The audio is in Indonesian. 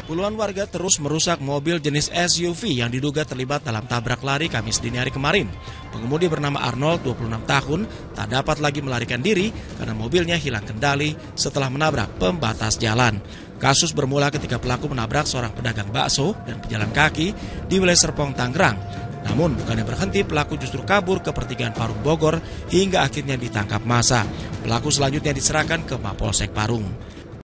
Puluhan warga terus merusak mobil jenis SUV yang diduga terlibat dalam tabrak lari Kamis dini hari kemarin. Pengemudi bernama Arnold, 26 tahun, tak dapat lagi melarikan diri karena mobilnya hilang kendali setelah menabrak pembatas jalan. Kasus bermula ketika pelaku menabrak seorang pedagang bakso dan pejalan kaki di wilayah Serpong, Tangerang. Namun bukannya berhenti, pelaku justru kabur ke pertigaan Parung, Bogor hingga akhirnya ditangkap massa. Pelaku selanjutnya diserahkan ke Mapolsek Parung.